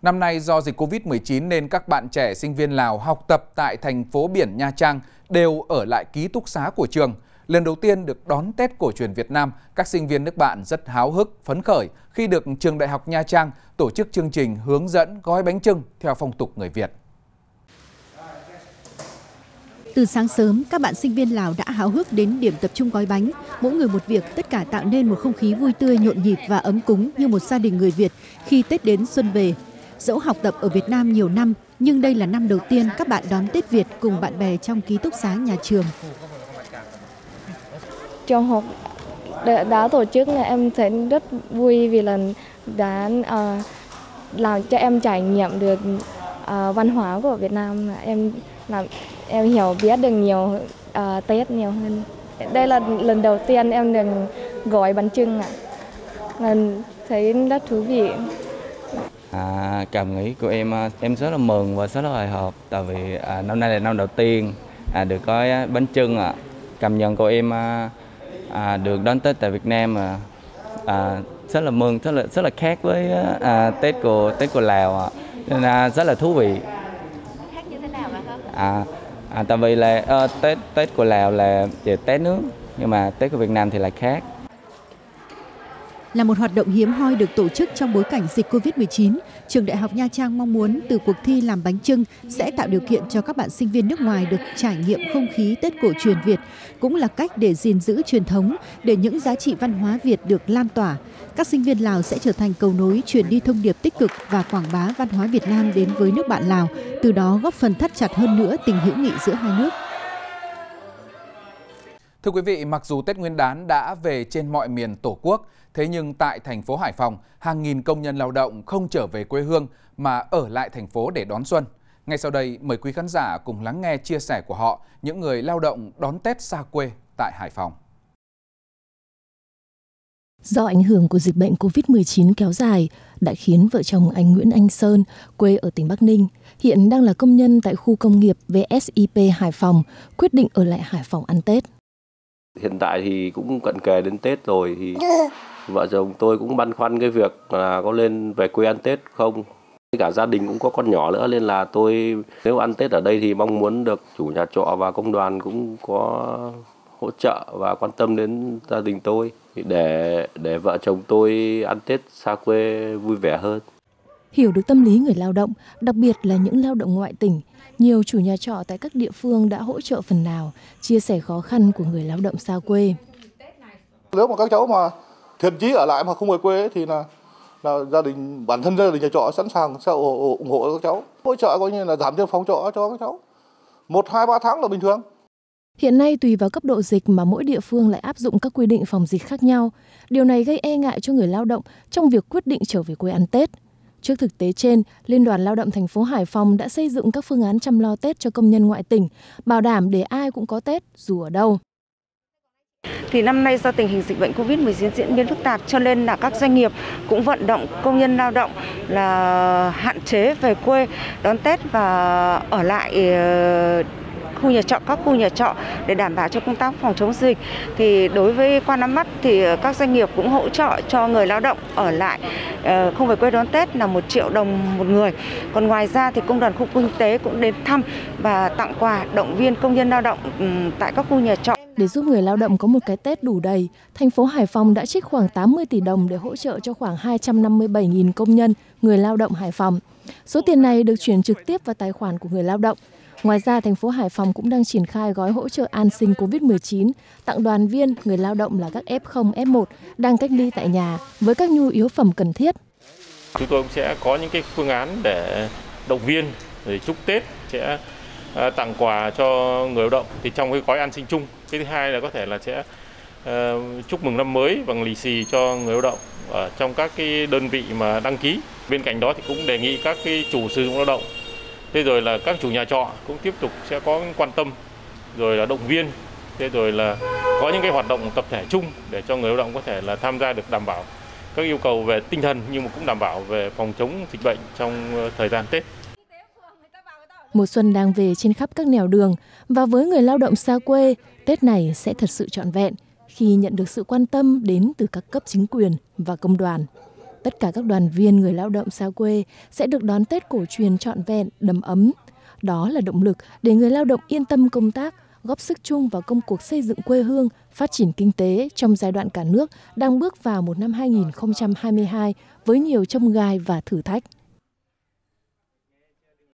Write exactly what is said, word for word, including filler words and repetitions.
Năm nay do dịch Covid mười chín nên các bạn trẻ sinh viên Lào học tập tại thành phố biển Nha Trang đều ở lại ký túc xá của trường. Lần đầu tiên được đón Tết cổ truyền Việt Nam, các sinh viên nước bạn rất háo hức, phấn khởi khi được trường Đại học Nha Trang tổ chức chương trình hướng dẫn gói bánh chưng theo phong tục người Việt. Từ sáng sớm, các bạn sinh viên Lào đã háo hức đến điểm tập trung gói bánh. Mỗi người một việc, tất cả tạo nên một không khí vui tươi, nhộn nhịp và ấm cúng như một gia đình người Việt khi Tết đến xuân về. Dẫu học tập ở Việt Nam nhiều năm, nhưng đây là năm đầu tiên các bạn đón Tết Việt cùng bạn bè trong ký túc xá nhà trường. Trường học đã tổ chức là em thấy rất vui vì là đã uh, làm cho em trải nghiệm được uh, văn hóa của Việt Nam. Em làm em hiểu biết được nhiều uh, Tết nhiều hơn. Đây là lần đầu tiên em được gói bánh chưng ạ. À. Thấy rất thú vị. À, cảm nghĩ của em em rất là mừng và rất là hồi hộp, tại vì à, năm nay là năm đầu tiên à, được gói bánh chưng ạ. À. Cảm nhận của em à, à, được đón Tết tại Việt Nam à, à, rất là mừng, rất là rất là khác với à, Tết của Tết của Lào ạ. À. Nên là rất là thú vị. Khác như thế nào ạ? À, à, tại vì là à, Tết Tết của Lào là về Tết nước, nhưng mà Tết của Việt Nam thì lại khác. Là một hoạt động hiếm hoi được tổ chức trong bối cảnh dịch Covid mười chín, trường Đại học Nha Trang mong muốn từ cuộc thi làm bánh chưng sẽ tạo điều kiện cho các bạn sinh viên nước ngoài được trải nghiệm không khí Tết cổ truyền Việt, cũng là cách để gìn giữ truyền thống, để những giá trị văn hóa Việt được lan tỏa. Các sinh viên Lào sẽ trở thành cầu nối truyền đi thông điệp tích cực và quảng bá văn hóa Việt Nam đến với nước bạn Lào, từ đó góp phần thắt chặt hơn nữa tình hữu nghị giữa hai nước. Thưa quý vị, mặc dù Tết Nguyên đán đã về trên mọi miền Tổ quốc, thế nhưng tại thành phố Hải Phòng, hàng nghìn công nhân lao động không trở về quê hương mà ở lại thành phố để đón xuân. Ngay sau đây, mời quý khán giả cùng lắng nghe chia sẻ của họ, những người lao động đón Tết xa quê tại Hải Phòng. Do ảnh hưởng của dịch bệnh Covid mười chín kéo dài đã khiến vợ chồng anh Nguyễn Anh Sơn, quê ở tỉnh Bắc Ninh, hiện đang là công nhân tại khu công nghiệp vê ét i pê Hải Phòng, quyết định ở lại Hải Phòng ăn Tết. Hiện tại thì cũng cận kề đến Tết rồi, thì vợ chồng tôi cũng băn khoăn cái việc là có lên về quê ăn Tết không. Cả gia đình cũng có con nhỏ nữa, nên là tôi nếu ăn Tết ở đây thì mong muốn được chủ nhà trọ và công đoàn cũng có hỗ trợ và quan tâm đến gia đình tôi để để vợ chồng tôi ăn Tết xa quê vui vẻ hơn. Hiểu được tâm lý người lao động, đặc biệt là những lao động ngoại tỉnh, nhiều chủ nhà trọ tại các địa phương đã hỗ trợ phần nào, chia sẻ khó khăn của người lao động xa quê. Nếu mà các cháu mà thiện chí ở lại mà không về quê ấy, thì là, là gia đình bản thân gia đình nhà trọ sẵn sàng sẽ ủng hộ các cháu, hỗ trợ coi như là giảm tiền phòng trọ cho các cháu một hai ba tháng là bình thường. Hiện nay tùy vào cấp độ dịch mà mỗi địa phương lại áp dụng các quy định phòng dịch khác nhau. Điều này gây e ngại cho người lao động trong việc quyết định trở về quê ăn Tết. Trước thực tế trên, Liên đoàn Lao động thành phố Hải Phòng đã xây dựng các phương án chăm lo Tết cho công nhân ngoại tỉnh, bảo đảm để ai cũng có Tết dù ở đâu. Thì năm nay do tình hình dịch bệnh Covid mười chín diễn biến phức tạp, cho nên là các doanh nghiệp cũng vận động công nhân lao động là hạn chế về quê đón Tết và ở lại khu nhà trọ, các khu nhà trọ để đảm bảo cho công tác phòng chống dịch. Thì đối với qua năm Mắt thì các doanh nghiệp cũng hỗ trợ cho người lao động ở lại không về quê đón Tết là một triệu đồng một người. Còn ngoài ra thì công đoàn khu kinh tế cũng đến thăm và tặng quà động viên công nhân lao động tại các khu nhà trọ. Để giúp người lao động có một cái Tết đủ đầy, thành phố Hải Phòng đã trích khoảng tám mươi tỷ đồng để hỗ trợ cho khoảng hai trăm năm mươi bảy nghìn công nhân, người lao động Hải Phòng. Số tiền này được chuyển trực tiếp vào tài khoản của người lao động. Ngoài ra, thành phố Hải Phòng cũng đang triển khai gói hỗ trợ an sinh Covid mười chín, tặng đoàn viên, người lao động là các ép không, ép một đang cách ly tại nhà với các nhu yếu phẩm cần thiết. Chúng tôi cũng sẽ có những cái phương án để động viên, để chúc Tết, sẽ tặng quà cho người lao động thì trong cái gói an sinh chung. Cái thứ hai là có thể là sẽ uh, chúc mừng năm mới bằng lì xì cho người lao động ở trong các cái đơn vị mà đăng ký. Bên cạnh đó thì cũng đề nghị các cái chủ sử dụng lao động, thế rồi là các chủ nhà trọ cũng tiếp tục sẽ có quan tâm, rồi là động viên, thế rồi là có những cái hoạt động tập thể chung để cho người lao động có thể là tham gia được, đảm bảo các yêu cầu về tinh thần nhưng mà cũng đảm bảo về phòng chống dịch bệnh trong thời gian Tết. Mùa xuân đang về trên khắp các nẻo đường và với người lao động xa quê, Tết này sẽ thật sự trọn vẹn khi nhận được sự quan tâm đến từ các cấp chính quyền và công đoàn. Tất cả các đoàn viên người lao động xa quê sẽ được đón Tết cổ truyền trọn vẹn, đầm ấm. Đó là động lực để người lao động yên tâm công tác, góp sức chung vào công cuộc xây dựng quê hương, phát triển kinh tế trong giai đoạn cả nước đang bước vào một năm hai nghìn không trăm hai mươi hai với nhiều chông gai và thử thách.